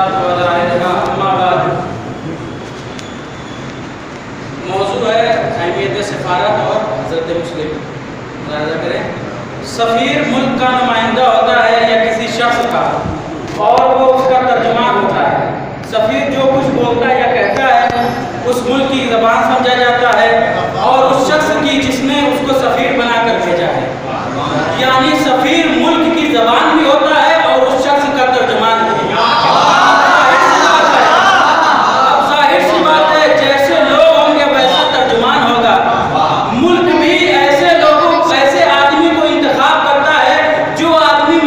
الصلاة وعلى آلها أما بعد. موضوع ہے اہمیت سفارت اور حضرت مسلم. ملاحظہ کریں, سفیر ملک کا نمائندہ ہوتا ہے یا کسی شخص کا, اور وہ اس کا ترجمان ہوتا ہے. سفیر جو کچھ بولتا یا کہتا ہے اس ملک کی زبان سمجھا جاتا ہے اور اس شخص کی جس نے اس کو سفیر بنا کر بھیجا ہے. یعنی سفیر ملک کی زبان بھی ہوتا ہے اور اس شخص کا ترجمان بھی. اب ظاہر سی بات ہے, جیسے لوگ ہوں گے ویسا ترجمان ہوگا. ملک بھی ایسے لوگوں, ایسے آدمی کو انتخاب کرتا ہے جو آدمی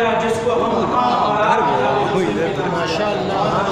دیا جس کو ہم ماشاء اللہ